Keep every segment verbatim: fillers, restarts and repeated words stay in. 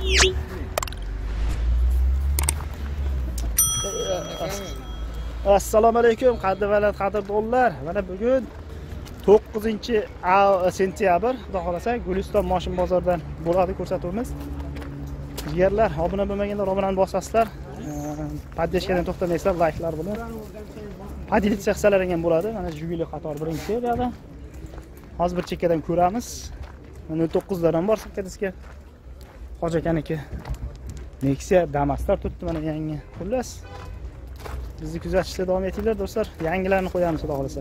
Assalomu alaykum, qadrli qadrdonlar. Mana bugun to'qqizinchi sentyabr, xudo xolasa, Guliston moshin bozoridan bo'ladi ko'rsatuvimiz. Jigarlar, obuna bo'lmaganlar obunani bosasizlar. Paddeshkadan to'xtamaysizlar, layklar bilan. Padilitsiya qilsalar ham bo'ladi. Mana Jiguli qator birinchi seriyada. Hozir bir chekkadan ko'ramiz. nol to'qqiz lardan bor sakkiz Hoji akaniki. Nexia Damas'lar turibdi mana yangi. Xullas, bizni kuzatishda davom etinglar do'stlar. Yangilarni qo'yamiz xudo xolasa.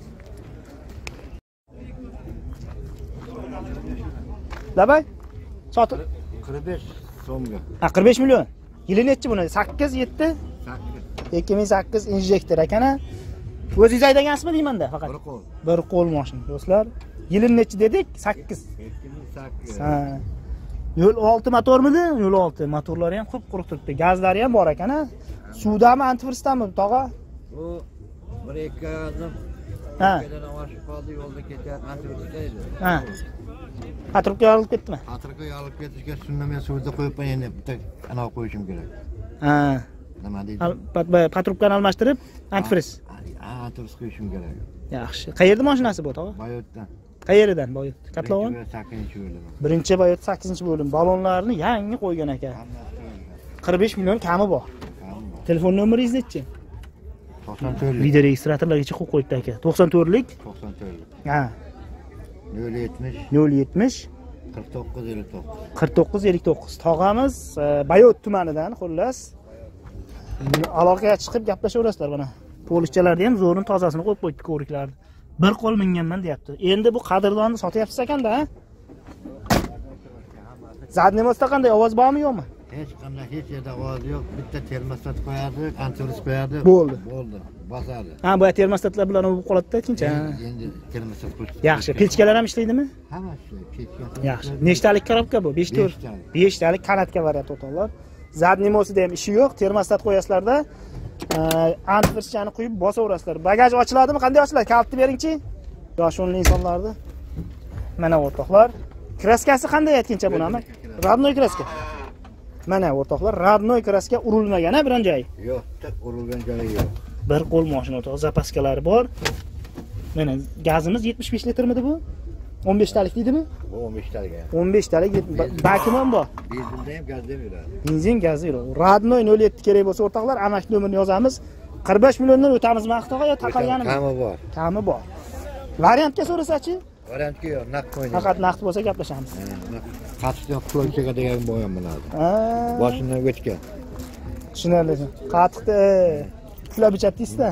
Labay? Sotib qirq besh so'mga. Ha, qirq besh million. Yili nechi buni? sakkiz, yetti? sakkiz. ikki ming sakkiz injektor akana. O'zingiz aytagansizmi deyman-da faqat. Bir qo'l. Bir qo'l mashina do'stlar. Yili nechi dedik? sakkiz. ikki ming sakkiz. Ha. Yo'l olti motormidi? Yo'l olti. Motorlari ham qup quruq turibdi. Gazlari ham bor ekana. Suvdami, antifrisdami tog'a? Bu bir ikki oyoqdan. Ha. Kedan oshib qoldi, yo'lda ketgan antifrisda edi. Ha. Patrubka olib ketdimi? Patrubka olib ketishga shunda men suvda qo'yib endi bitta ana qo'yishim kerak. Ha. Nima deydi? Patrubkani almashtirib, antifriz. Ha, antifriz qo'yishim kerak. Yaxshi. Qayerda mashinasi bu tog'a? Bayotdan. Qayeridan Boyot? Katlovon? sakkizinchi bo'lim. Birinchi Boyot sakkizinchi bo'lim. Balonlarni yangi qo'ygan ekan. qirq besh million kami bor. Telefon nomeringiz nechi? to'qson to'rt. Video registratorlargacha qo'yib qo'yibdi aka. to'qson to'rt lik? to'qson to'rt. Ha. nol yetmish. nol yetmish. qirq to'qqiz ellik to'qqiz. qirq to'qqiz ellik to'qqiz. Tog'amiz Bayot tumanidan, xullas. Aloqaga chiqib gaplashaverasizlar mana. Polishchalarni ham zo'rini tozasini qo'yib qo'yibdi ko'riklarni. Bir qo'l minganman deyapti. Endi bu qadrdonni sotyapsiz ekanda, ha? Zadnimosda qanday ovoz bormi yo'qmi? Hech qanday hech yerda ovoz yo'q. Bitta termostat qo'yadi, antifriz qo'yadi. Bo'ldi. Bo'ldi. Bosadi. Ha, bu termostatlar bilan bo'lib qoladi-da, tinch. Endi termostat qo'ydi. Yaxshi. Pechkalar ham ishlaydimi? Hammasi pechka. Yaxshi. Nechtalik korobka bu? besh to'rt. besh talik kanatga variant o'toqlar. Zadnimosida ham ishi yo'q. Termostat qo'yasizlarda, antifrizchani quyib bosaverasizlar. Bagaj ochiladimi? Qanday ochiladi? Kalitni bering-chi. Yosh o'nli insonlarni. Mana o'rtoqlar. Kraskasi qanday aytgancha buni ham? Radnoy kraska. Mana o'rtoqlar, radnoy kraska urilmagan ha biron joyi. Yo'q, tek urilgan joyi yo'q. Bir qo'l mashina o'rtoq, zapaskalari bor. Mana gazimiz yetmish besh litrmidi bu? o'n besh talik deydimi? Bu o'n besh talik. o'n besh talik bakim ham bor. Benzinda ham gazda ham yuradi. Benzin, gazda yuradi. Radnoy nol yetti kerak bo'lsa o'rtoqlar, amak nomerini yozamiz. qirq besh milliondan o'tamizmi aqtoqa yo taqalganimi? Kami bor. Kami bor. Variantga so'rasachi? Variantga yo'q, naqd qo'ying. Faqat naqd bo'lsa gaplashamiz. Qatiqdan qulay degan bo'yam bo'ladi. Ha. Boshidan o'tgan. Tushunarli. Qatiqda pulab ichatdingizda.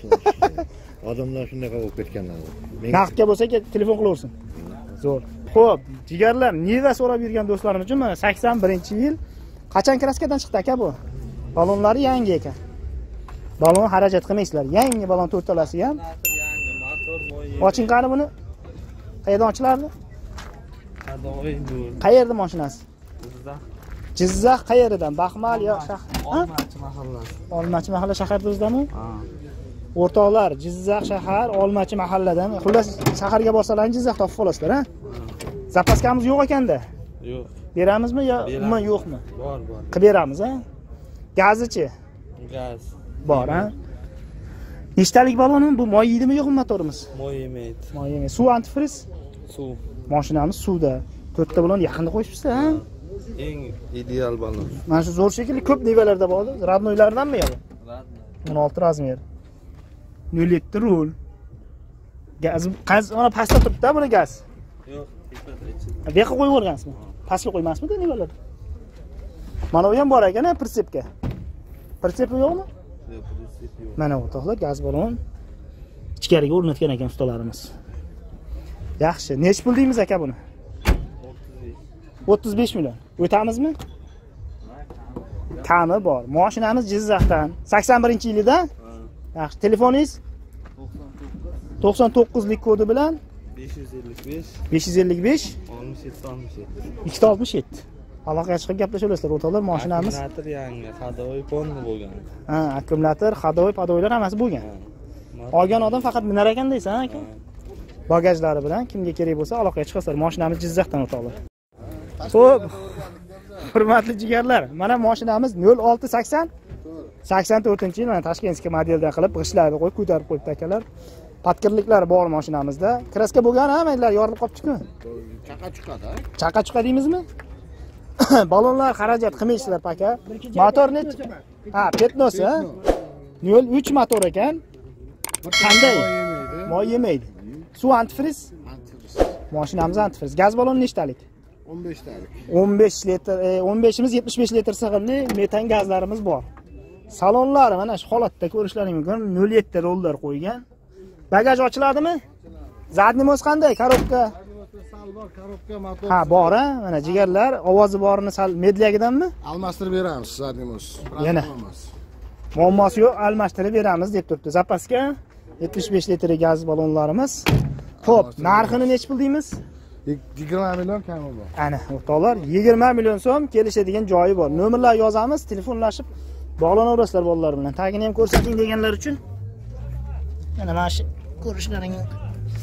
Odamlar shunday qilib ketganlar. Naqdga bo'lsa telefon qilaversin. Zo'r. Xo'p, jigarlar, Niva so'rab yurgan do'stlarimiz uchun mana sakson birinchi yil qachon kraskadan chiqdi aka bu? Balonlari yangi ekan. Balon xarajat qilmaysizlar. Yangi balon to'rtalasi ham. Yangi motor moyi. Oching qani buni. Qayerdan ochilardi? Qadoy bu. Qayerda mashinasi? Jizzax. Jizzax qayeridan? Baxmal yo shahar? Olmachi mahallasi. Olmachi mahalla shaharda o'zdami? Ha. O'rtoqlar, Jizzax shahar, Olmachi mahalladan. Xullas, shaharga borsalar Jizzax topib olasizlar, ha? Zapaskamiz yo'q ekanda. Yo'q. Beramizmi yo umuman yo'qmi? Bor, bor. Qilib beramiz, ha? Gazichi? Gaz. Bor, ha? Nechtalik balonmi? Bu moy yeydimi yo'qmi motorimiz? Moy yemaydi. Moy yemaydi. Suv antifriz? Suv. Mashinamiz suvda. to'rtta balon yaqinda qo'yibsiz, ha? Eng ideal balon. Mana shu zo'r shekilli ko'p nivalarda bor. Radnoylardanmi yo? Radnoy. o'n olti razmer. nol yetti rul. Gaz, qaz mana pastda turibdi buni gaz. Yo'q, tepada ichida. Bu yoqqa qo'yib o'rgansizmi? Pastga qo'ymasmidi nimalar? Mana u ham bor ekan, pritsepga. Pritsep yo'qmi? Yo'q, pritsep yo'q. Mana o'rtoqlar, gaz balon ichkariga o'rnatgan ekan ustalarimiz. Yaxshi. Nech pul deymiz aka buni? o'ttiz besh million. O'tamizmi? Kami bor. Mashinamiz Jizzaxdan. sakson birinchi yilida? Yaxshi. Telefoningiz? to'qson to'qqiz lik kodi bilan besh yuz ellik besh besh yuz ellik besh oltmish yetti oltmish yetti ikki oltmish yetti. Aloqaga chiqib gaplashaverasizlar o'rtoqlar. Mashinamiz akkumulyator yangi, hadovoy ponni bo'lgan. Ha, akkumulyator, hadovoy, padovoylar hammasi bo'lgan. Olgan odam faqat minar ekan deysan, aka? Bagajlari bilan kimga kerak bo'lsa aloqaga chiqasizlar. Mashinamiz Jizzaxdan o'rtoqlar. Xo'p. Hurmatli jigarlar, mana mashinamiz nol olti sakson sakson to'rtinchi yil mana Tashkentskiy modeldan qilib g'ishlarni qo'yib ko'tarib qo'yibdi akalar. Patkirliklar bor mashinamizda. Kraska bo'lgan ha, menlar yorilib qolibdi-ku. Chaqa chiqadi, ha? Chaqa chiqa deymizmi? Balonlar xarajat qilmaysizlar paka. Motor necha? Ha, petnos ha. nol uch motor ekan. Qanday? Moy yemaydi. Suv antifriz? Antifriz. Mashinamiz antifriz. Gaz baloni nechtalik? o'n besh talik. o'n besh litr, o'n besh imiz yetmish besh litr sig'imli metan gazlarimiz bor. Salonlari mana shu holatda ko'rishlaring mumkin. nol yetti rollar qo'ygan. Bagaj ochiladimi? Zadnimoz qanday? Korobka. Sal bor, korobka, motor. Ha, bor ha. Mana jigarlar, ovozi borini sal medliyagidanmi? Almashtirib beramiz, zadnimoz. Yana. Muammosi yo'q, almashtirib beramiz deb turibdi. Zapaska yetmish besh litr gaz balonlarimiz. Xo'p, narxini nech pul deymiz? yigirma million kami bor. Ana, o'rtoqlar, yigirma million so'm kelishadigan joyi bor. Nomerlar yozamiz, telefonlashib bog'lanaverasizlar bolalar bilan. Tagini ham ko'rsating deganlar uchun. Mana mana shu ko'rishlaring mumkin.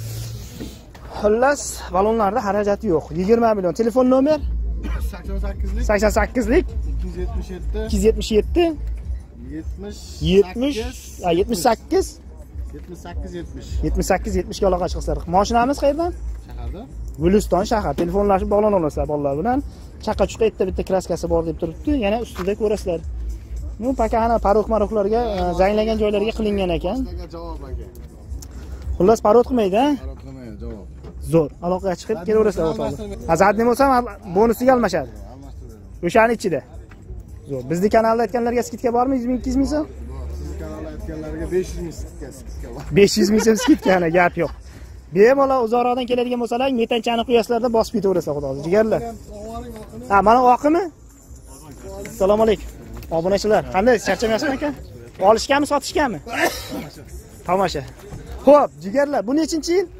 Xullas, balonlarda xarajati yo'q. yigirma million. Telefon nomer sakson sakkizlik sakson sakkizlik ikki yuz yetmish yetti ikki yuz yetmish yetti yetmish yetmish yetmish sakkiz yetmish sakkiz yetmish yetmish sakkiz yetmish ga aloqa chiqsizlar. Mashinamiz qayerdan? Shaharda. Guliston shahar. Telefonlashib bog'lanaverasizlar bolalar bilan. Chaqa chuqa bitta bitta kraskasi bor deb turibdi. Yana ustida ko'rasizlar. Bu pakana parok-maroklarga zanglagan joylarga qilingan ekan. Sizga javob aka. Xullas parod qilmaydi, ha? Parod qilmaydi, javob. Zo'r. Aloqaga chiqib kelaverasizlar o'rtoqlar. Azadni bo'lsa bonusiga almashadi. Almashtirib. O'shani ichida. Zo'r. Bizni kanalda aytganlarga skidka bormi? yuz ming, ikki yuz ming so'm? Sizni kanalda aytganlarga besh yuz ming skidka bor. besh yuz ming so'm skidkani gap yo'q. Bemalol uzoqroqdan keladigan bo'lsalar, metanchani quyasizlarda bosib ketaverasizlar xudoga. Jigarlar. Ha, mana oqimi? Assalomu alaykum. Obunachilar, qanday charchamayapsizmi aka? Olishganmi, sotishganmi? Tomosha. Xo'p, jigarlar, bu nechinchi yil?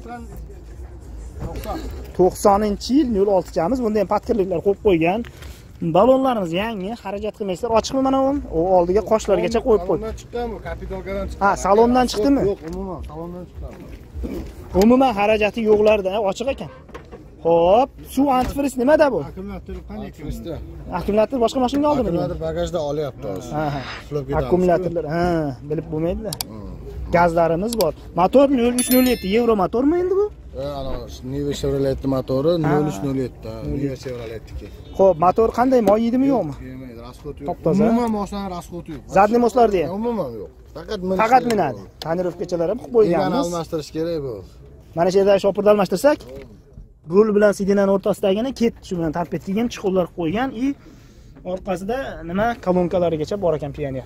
to'qsoninchi yil nol oltichamiz. Bunda ham patkirliklar qo'yib qo'ygan. Balonlarimiz yangi, xarajat qilmaysizlar. Ochiqmi mana u? U oldiga qoshlargacha qo'yib qo'ydi. Salondan chiqqanmi? Kapitalkadan chiqqan. Ha, salondan chiqdimi? Yo'q, umuman salondan chiqqan. Umuman xarajati yo'qlarda, ochiq ekan. Xo'p, suv antifriz nimada bu? Akkumulyator qanday kirishdi? Akkumulyator boshqa mashinaga oldimi? Akkumulyator bagajda olyapti hozir. Ha, ha. Uxlab ketamiz. Akkumulyatorlar, ha, bilib bo'lmaydi-da. Gazlarimiz bor. Motor nol uch nol yetti Euro motormi endi bu? E, ana Niva Chevrolet motori nol uch nol yetti. Niva Chevroletniki. Xo'p, motor qanday? Moy yedimi yo'qmi? Yemaydi, rasxoti yo'q. Top-toza. Umuman mashina rasxoti yo'q. Zadnimoslarda ham. Umuman yo'q. Faqat minib. Faqat minadi. Tonirovkachalar ham qilib Egani qo'yganmiz. almashtirish kerak bu. Mana shu yerda shopirda almashtirsak, rul bilan sidinaning o'rtasidagini ket shu bilan tarpet kelgan chiquvlar qo'ygan и orqasida nima kolonkalarigacha bor ekan Pioneer.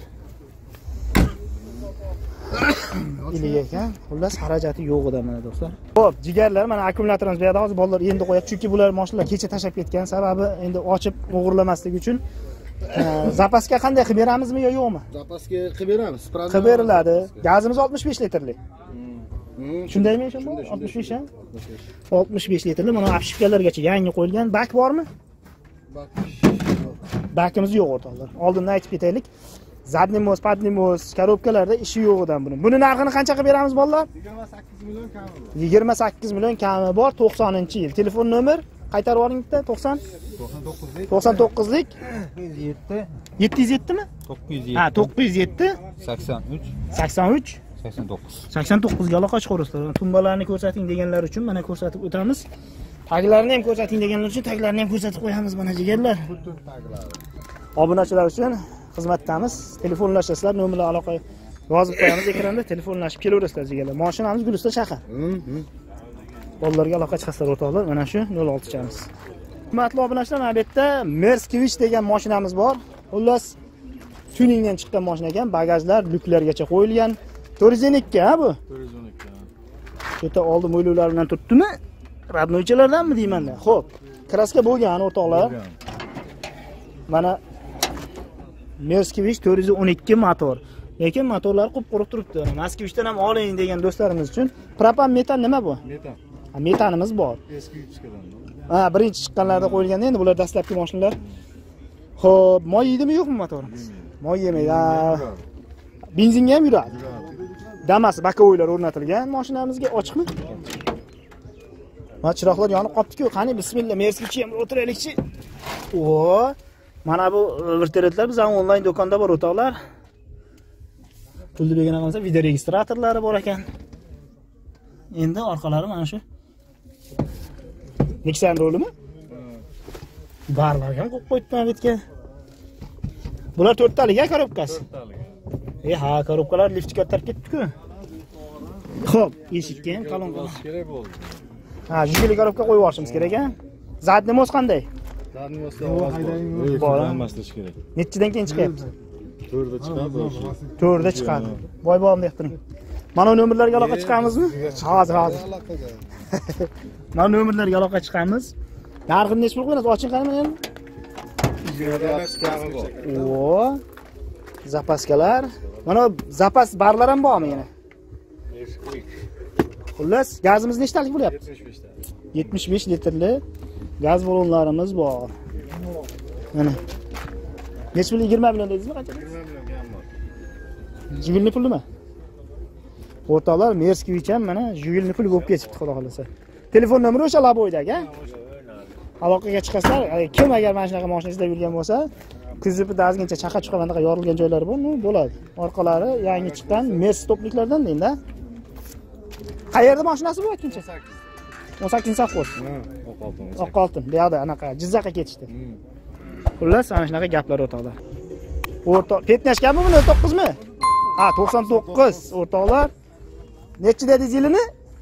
Iliga ekan. Xullas xarajati yo'q edi mana do'stlar. Xo'p, jigarlar, mana akkumulyatorimiz bu yerda hozir bolalar endi qo'yadi. Chunki bular mashinalar kecha tashab ketgan, sababi endi ochib o'g'irlamaslik uchun zapaska qanday qilib beramizmi yo yo'qmi? Zapaska qilib beramiz. Qilib beriladi. Gazimiz oltmish besh litrli. Shundaymi o'sha? oltmish besh ha? oltmish besh litrli. Mana apshifkalargacha yangi qo'yilgan. Bak bormi? Bak. Bakimiz yo'q o'rtoqlar. Oldindan aytib ketaylik. Zadnimoz, padnimoz, korobkalarda ishi yo'g'idan buni. Buni narxini qancha qilib beramiz bolalar? yigirma sakkiz million kami bor. yigirma sakkiz million kami bor, to'qsoninchi yil. Telefon nomer qaytarib oling bitta, to'qson to'qson to'qqizlik yetti yetti yuz yetti mi? to'qqiz yuz yetti Ha, to'qqiz yuz yetti sakson uch sakson uch sakson to'qqiz sakson to'qqiz ga aloqa chiqaverasizlar. Tumbalarni ko'rsating deganlar uchun mana ko'rsatib o'tamiz. Taglarini ham ko'rsating deganlar uchun taglarini ham ko'rsatib qo'yamiz mana jigarlar. Butun taglari. Obunachilar uchun xizmatdamiz. Telefonlashasizlar, nomerlar aloqa yozib qo'yamiz ekranda, telefonlashib kelaverasizlar jigarlar. Mashinamiz Guliston shahar. Bolalarga aloqa chiqasizlar o'rtoqlar. Mana shu nol oltichamiz. Hurmatli obunachilar, mana bu yerda Merskevich degan mashinamiz bor. Xullas tuningdan chiqqan mashina ekan, bagajlar lyuklargacha qo'yilgan. to'rt yuz o'n ikki ha bu? to'rt yuz o'n ikki. Shu yerda oldi mo'ylovlar bilan turibdimi? Radnoychalardanmi deyman-da. Xo'p, kraska bo'lgan o'rtoqlar. Mana Merskevich to'rt yuz o'n ikki motor. Lekin motorlar qop-quruq turibdi. Moskvichdan ham oling degan do'stlarimiz uchun. Propan metan nima bu? Metan. Ha, metanimiz bor. Eski chiqqan. Ha, birinchi chiqqanlarda qo'yilganda endi bular dastlabki mashinalar. Xo'p, moy yeydimi yo'qmi motorimiz? Moy yemaydi. Benzinga ham yuradi. Damas bakovoylar o'rnatilgan mashinamizga. Ochiqmi? Mana chiroqlar yonib qopti-ku. Qani bismillah, Merskevich ham o'tiraylikchi. O, mana bu vertolyotlar bizning onlayn do'konda bor o'toqlar. Pulni bergan bo'lsa video registratorlari bor ekan. Endi orqalari mana shu. Nexan rolimi? Barlar ham qo'yib qo'yibman bu yerga. Bular to'rttalik ya korobkasi. to'rttalik. E ha, korobkalar liftga ko'tarib ketdi-ku. Xo'p, eshikka ham qalin qilib kerak bo'ldi. Ha, jiguli korobka qo'yib yuborishimiz kerak ekan. Zadni mos qanday? Zadni mos bor. Almashtirish kerak. Nechidan keyin chiqyapti? to'rtda chiqadi. to'rtda chiqadi. Voy bolam deb turing. Mana nomerlarga aloqa chiqamizmi? Hozir, hozir. Mana nomerlarga aloqa chiqamiz. Narxini necha pul qo'yamiz? Oching qarang endi. O, zapaskalar. Mana zapas barlar ham bormi yana? Xullas, gazimiz nechtalik bo'lyapti? yetmish besh litrli gaz ballonlarimiz bor. Mana. Necha pul? yigirma million dedingizmi? Qancha? yigirma million ham bor. Jigulni pulimi? O'rtoqlar, Merskivich ham mana jigulni pul bo'lib ketibdi, xudo xolasa. Telefon nomeri o'sha laboydagi, ha? Aloqaga chiqasizlar. Kim agar mana shunaqa mashina izlab yurgan bo'lsa, kuzupi dazgincha chaqa chiqqan bunaqa yorilgan joylari bormi? Bo'ladi. Orqalari yangi chiqqan Mers topliklardan deydi-da. Qayerda mashinasi bu aytguncha? o'n sakkizinchi safxoz. Ha, Oqoltin. Oqoltin. Bu yerda anaqa Jizzaxga ketishdi. Xullas, ana shunaqa gaplar o'rtoqlar. O'rtoq, petnashganmi buni o'n to'qqizmi? Ha, to'qson to'qqiz o'rtoqlar. Nechi dedingiz yilini?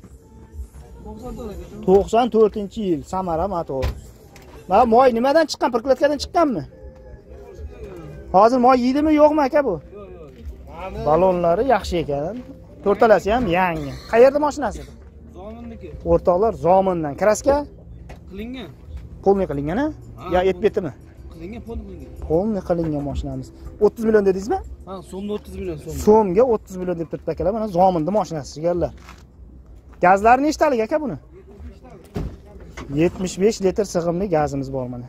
to'qson to'rtinchi yil Samara motor. Mana moy nimadan chiqqan? Proklatkadan chiqqanmi? Hozir moy yeydimi, yo'qmi aka bu? Balonlari yaxshi ekan. To'rtalasi ham yangi. Qayerda mashinasi? Zominniki. O'rtoqlar, Zomindan. Kraska? Qilingan. Polni qilingan-a? Yo, etbetimi? Qilingan, polni qilingan. Polni qilingan mashinamiz. o'ttiz million dedingizmi? Ha, so'mga o'ttiz million so'm. So'mga o'ttiz million deb turibdi akalar. Mana Zominda mashinasi chigarlar. Gazlari nechtalik aka buni? yetmish besh litr sig'imli gazimiz bor mana.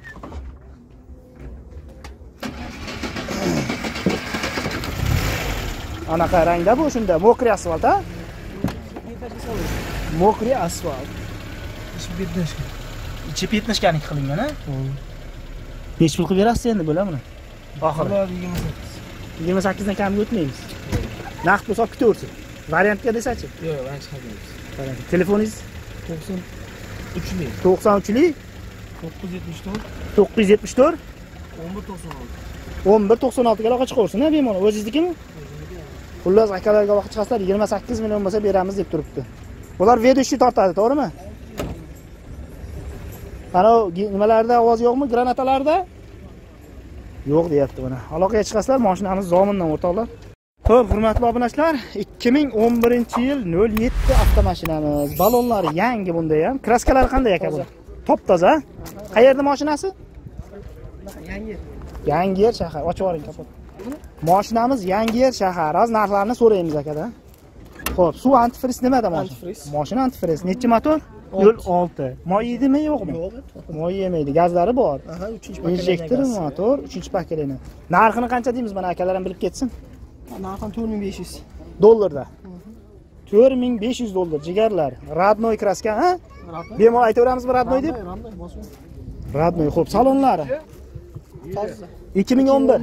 Anaqa rangda bu shunda mokri asfalt, ha? Mokri asfalt. Ichi petnashkanik qilingan, ha? Necha pul qilib berasiz endi bo'la buni? Oxiri yigirma sakkiz dan kamga o'tmaymiz. Naqd bo'lsa olib ketaversin. Variantga desachi? Yo'q, men chiqamaymiz. Telefoningiz to'qson uchlik. to'qson uchlik to'qqiz yuz yetmish to'rt to'qqiz yuz yetmish to'rt o'n bir to'qson olti o'n bir to'qson olti ga aloqa chiqaversin, ha, bemalol. O'zingiznikimi? Xullas, akalarga aloqa chiqasizlar, yigirma sakkiz million bo'lsa beramiz deb turibdi. Ular vedoshchi tortadi, to'g'rimi? Ana nimalarda ovoz yo'qmi? Granatalarda? Yo'q deyapti buni. Aloqaga chiqasizlar, mashinamiz Zomindan o'rtoqlar. Xo'p, hurmatli obunachilar, ikki ming o'n birinchi yil nol yetti avtomashinamiz. Balonlari yangi bunda ham. Kraskalari qanday aka bu? Top-toza. Qayerda mashinasi? Yangi. Yangiyer shahar. Ochib oling kapot. Mashinamiz Yangiyer shahar. Hozir narxlarini so'raymiz akadan. Xo'p, suv antifriz nimada mashina? Mashina antifriz. Necha motor? nol olti. Moy yeydimi, yo'qmi? Yo'q. Moy yemaydi. Gazlari bor. Aha, uchinchi paketli. Injektor motor, uchinchi paketli. Narxini qancha deymiz, mana akalar ham bilib ketsin. Narxi to'rt ming besh yuz dollarda. to'rt ming besh yuz dollar jigarlar. Radnoy kraska, ha? Bemalol aytaveramizmi Radnoy deb? Radnoy. Xo'p, salonlari. ikki ming o'n bir.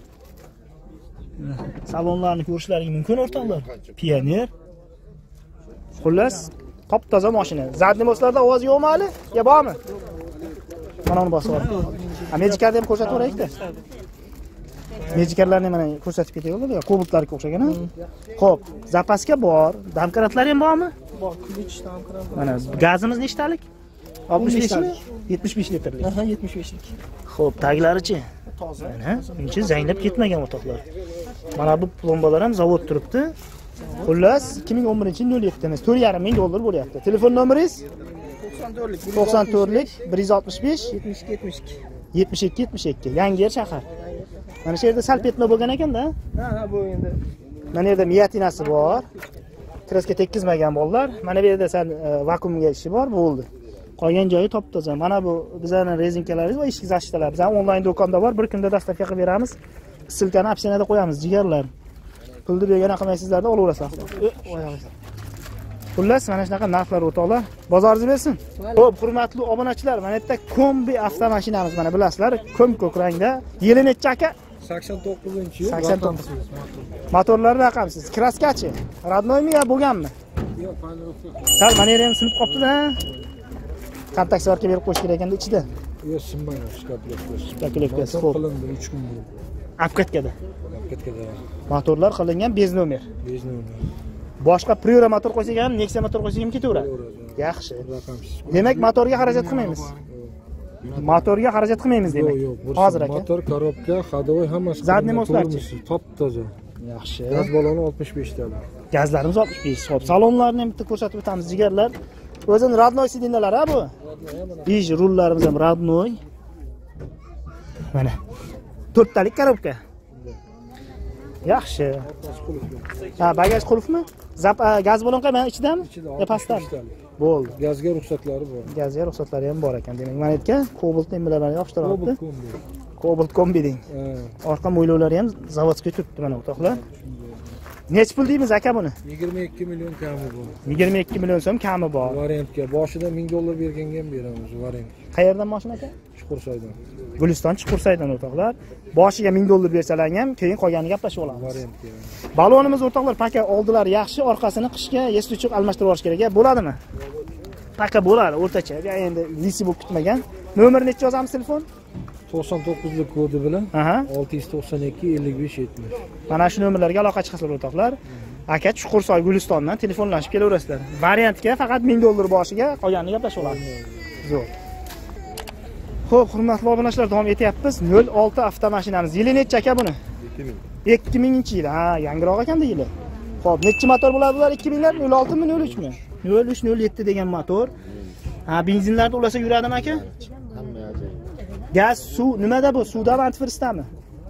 Salonlarni ko'rishlaringiz mumkin o'rtoqlar. Pioner. Xullas, top-toza mashina. Zadnimoslarda ovoz yo'qmi hali? Yo, bormi? Mana uni bosib oling. Amerikada ham ko'rsatib o'raylik-da. Mejikarlarni mana ko'rsatib ketayapti, Cobaltlarga o'xshagan, ha? Xo'p, zapaska bor. Damkaratlari ham bormi? Bor, kuch damkarat. Mana gazimiz nechtalik? oltmish beshmi? yetmish besh litrlik. Aha, yetmish beshlik. Xo'p, taglari-chi? Toza. Mana, uncha zanglab ketmagan o'rtoqlar. Mana bu plombalar ham zavod turibdi. Xullas, ikki ming o'n birinchi yil nol yetti emas, to'rt yarim ming dollar bo'lyapti. Telefon nomeringiz? to'qson to'rtlik bir yuz oltmish besh yetmish ikki yetmish ikki yetmish ikki yetmish ikki. Yangiyer shahar. Mana shu yerda sal petma bo'lgan ekan-da. Ha, ha, bu endi. Mana yerda miyatinasi bor. Kraska tekkizmagan bolalar. Mana bu yerda sal vakuumga ishi bor, bo'ldi. Qolgan joyi top-toza. Mana bu bizlarning rezinkalarimiz va eshik zashtalar. Biz ham onlayn do'konda bor. Bir kunda dostavka qilib beramiz. Silkani opsiyada qo'yamiz, jigarlar. Pulni bergani qilmaysizlarda olaverasizlar. Xullas, mana shunaqa narxlar o'rtoqlar. Bozoringiz bersin. Xo'p, hurmatli obunachilar, mana bu yerda kombi avtomashinamiz mana bilasizlar, ko'm ko'k rangda. Yili necha aka? sakson to'qqizinchi yil. sakson to'qqiz. Motorlar raqamsiz. Kraskachi. Radnoymi yo bo'lganmi? Yo'q, panorovka. Sal manera ham sinib qopti-da. Kontakt svarka berib qo'yish kerak endi ichida. Yo'q, sinmagan shkaflashkasi. Shkaflashkasi xo'p. Qilindi uch kun bo'ldi. Apkatkada. Apkatkada. Motorlar qilingan bez nomer. Bez nomer. Boshqa Priora motor qo'ysak ham, Nexia motor qo'ysak ham ketaveradi. Yaxshi. Raqamsiz. Demak, motorga xarajat qilmaymiz. Motorga xarajat qilmaymiz demak. Yo'q, yo'q. Hozir aka. Motor, korobka, hadovoy hammasi. Zadniy mostlarchi. Top toza. Yaxshi. Gaz baloni oltmish besh ta. Gazlarimiz oltmish besh. Xo'p, salonlarni ham bitta ko'rsatib o'tamiz jigarlar. O'zini radnoy sidindalar ha bu. Ish rullarimiz ham radnoy. Mana. to'rttalik korobka. Yaxshi. Ha, bagaj qulfmi? Zap gaz balon qay, mana ichidami? Yo pastdami? Bo'ldi. Gazga ruxsatlari bor. Gazga ruxsatlari ham bor ekan. Demak, mana aytgan Cobalt nimalarni yoqishtiribdi. Cobalt kombi. Cobalt kombi deng. Orqa mo'ylovlari ham zavodskiy turibdi mana o'rtoqlar. Nech pul deymiz aka buni? yigirma ikki million kami bor. yigirma ikki million so'm kami bor. Variantga boshida ming dollar berganga ham beramiz variant. Qayerdan mashina aka? Chuqursoydan. Guliston Chuqursaydan o'rtoqlar. Boshiga ming dollar bersalar ham, keyin qolganini gaplashib olamiz. Variantga. Balonimiz o'rtoqlar paka oldilar yaxshi, orqasini qishga yeslichuk almashtirib olish kerak. Bo'ladimi? Paka bo'ladi, o'rtacha. Endi lisi bo'lib kutmagan. Nomer necha yozamiz telefon? to'qson to'qqizlik kodi bilan Aha. olti yuz to'qson ikki ellik besh yetmish. Mana shu nomerlarga aloqa chiqasizlar o'rtoqlar. Aka Chuqursoy Gulistondan telefonlashib kelaverasizlar. Variantga faqat ming dollar boshiga qolganini gaplashib olamiz. Zo'r. Xo'p, hurmatli obunachilar, davom etyapmiz. nol olti avtomashinamiz. Yili necha aka buni? ikki mingchi yil. Ha, yangiroq ekanda yili. Xo'p, necha motor bo'ladi bular? ikki minglar nol oltimi nol uchmi? nol uch nol yetti degan motor. Ha, benzinlarda ulasa yuradimi aka? Gaz, suv, nimada bu? Suvdami, antifrizdami?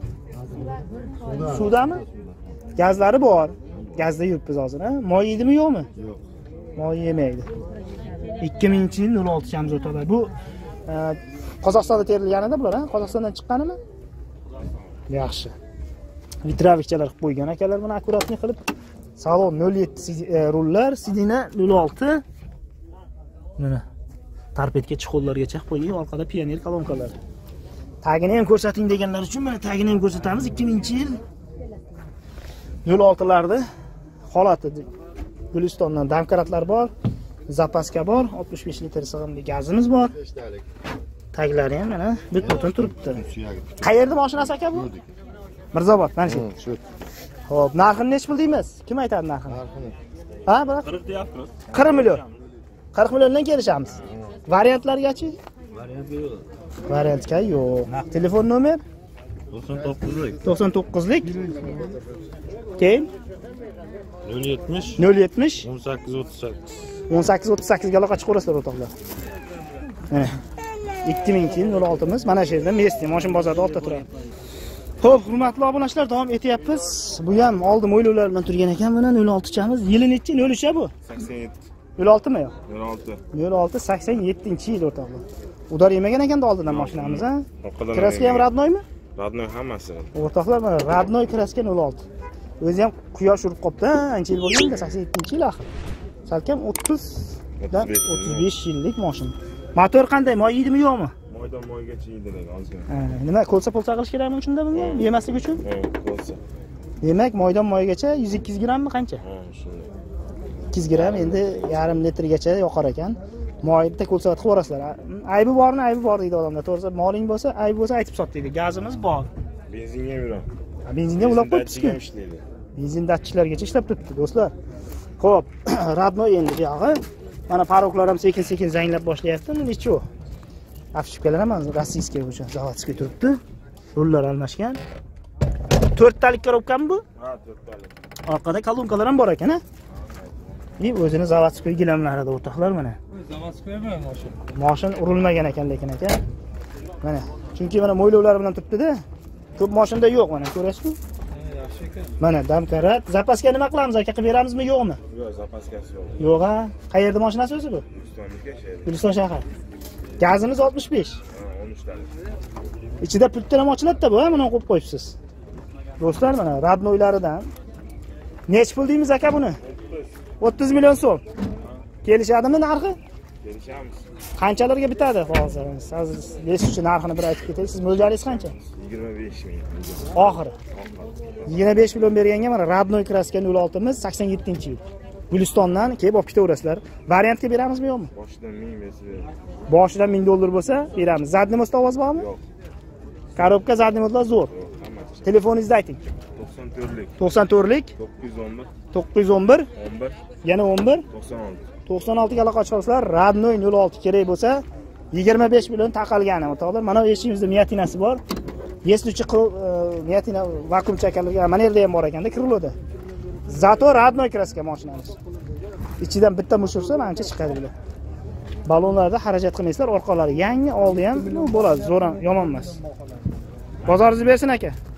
Suvdami? Gazlari bor. Gazda yuribmiz hozir, ha? Moy yeydimi, yo'qmi? Yo'q. Moy yemaydi. ikki mingchi yil nol olti chamiz o'tadi. Bu Qozog'istonda terilganida bular, ha? Qozog'istondan chiqqanimi? Yaxshi. Vitravikchalar qilib qo'ygan akalar buni akkuratni qilib. Salon nol yetti rullar, sidina nol olti. Mana tarpetga chiqollargacha qo'ying, orqada pioner kolonkalar. Tagini ham ko'rsating deganlar uchun mana tagini ham ko'rsatamiz. ikki mingchi yil nol oltilarda holati. Gulistondan damkaratlar bor, zapaska bor, oltmish besh litr sig'imli gazimiz bor. Taglari ham mana butun turibdi. Qayerda mashinasi aka bu? Mirzobod, mana shu. Shu. Xo'p, narxini nech pul deymiz? Kim aytadi narxini? Narxini. Ha, buni qirq deyapmiz. qirq million. qirq milliondan kelishamiz. Variantlargachi? Variantga yo'q. Variantga yo'q. Telefon nomer? to'qson to'qqizlik. to'qson to'qqizlik. Keyin nol yetmish. nol yetmish. o'n sakkiz o'ttiz sakkiz. o'n sakkiz o'ttiz sakkiz ga aloqa chiqaverasizlar o'rtoqlar. Mana ikki mingchi yil nol oltimiz mana shu yerda Messi mashina bozorida ortda turadi. Xo'p, hurmatli obunachilar, davom etyapmiz. Bu ham oldi mo'ylovlar bilan turgan ekan. Mana nol olti chamiz. Yili nechi? nol uch bu? sakson yetti. nol oltimi yo'q? nol olti. nol olti sakson yettinchi yil o'rtoqlar. Udar yemagan ekanda oldidan mashinamiz, ha? Kraska ham radnoymi? Radnoy hammasi. O'rtoqlar, mana radnoy kraska nol olti. O'zi ham quyosh urib qopti, ancha yil bo'lganda, sakson yettinchi yil axir. Salkam o'ttiz dan o'ttiz besh yillik mashina. Motor qanday? Moy yeydimi, yo'qmi? Moydan moygacha yeydi degan ozgina. Ha, nima ko'lsa polsa qilish kerakmi shunda bunga? Yemaslik uchun? Ha, ko'lsa. Demak, moydan moygacha yuz ikki yuz grammmi qancha? Ha, shunday. ikki yuz gramm endi yarim litrgacha yoqar ekan. Moy bitta ko'lsavat qilib yorasizlar. Aybi bormi, aybi bor deydi odamlar. To'g'risi, moling bo'lsa, aybi bo'lsa aytib sot deydi. Gazimiz bor. Benzinga ham yuradi. Benzinga ulab qo'yibdi-ku. Benzin datchiklargacha ishlab turibdi, do'stlar. Xo'p, radnoy endi bu yog'i. Mana paroklar ham sekin-sekin zanglab boshlayapti. Nechi u? Afishkalar ham rossiyskiy bo'yicha zavodskiy turibdi. Rullar almashgan. to'rttalik korobkami bu? Ha, to'rttalik. Orqada kolonkalar ham bor ekan, ha? Ni o'zini zavodskiy gilamlarida o'rtoqlar mana. Zavodskiymi mashina? Mashina urilmagan ekan lekin aka. Mana, chunki mana mo'ylovlar bilan turibdi-da. Ko'p mashinada yo'q mana, ko'rasizmi? Yaxshi ekan. Mana damkarat, zapaska nima qilamiz aka? Qilib beramizmi, yo'qmi? Yo'q, zapaskasi yo'q. Yo'q, ha. Qayerda mashinasi o'zi bu? Gulistonga shahar. Guliston shahar. Gazimiz oltmish besh. Ha, o'n uch talik. Ichida pultlar ham ochiladi-da bu, ha, mana qo'yib qo'yibsiz. Do'stlar, mana radnoylaridan. Nech pul deymiz aka buni? o'ttiz million so'm. Kelishadimi narxi? Kelishamiz. Qanchalarga bitadi hozir? Hozir beshinchi narxini bir aytib ketaylik. Siz mo'ljalingiz qancha? yigirma besh ming. Oxiri. yigirma besh million berganga mana Radnoy kraska nol olti miz sakson yettinchi yil. Gulistondan kelib olib ketaverasizlar. Variantga beramizmi yo'qmi? Boshidan ming bersa beramiz. Boshidan ming dollar bo'lsa beramiz. Zadniy mo'st ovoz bormi? Yo'q. Korobka zadniy mo'stlar zo'r. Yo'q, hammasi. Telefoningizni ayting. to'qson to'rtlik. to'qson to'rtlik to'qqiz yuz o'n bir to'qqiz yuz o'n bir o'n bir yana o'n bir to'qson olti. to'qson olti ga aloqa ochasizlar. Radnoy nol olti kerak bo'lsa yigirma besh million taqalgani o'rtoqlar. Mana eshigimizda miyatinasi bor. Yesluvchi miyatina vakuum chakalariga mana yerda ham bor ekanda, Kriloda. Zato Radnoy kraska mashinamiz. Ichidan bitta mushursa menimcha chiqadi bular. Balonlarda xarajat qilmaysizlar, orqalari yangi, oldi ham bo'ladi, zo'r, yomon emas. Bozoringiz bersin aka.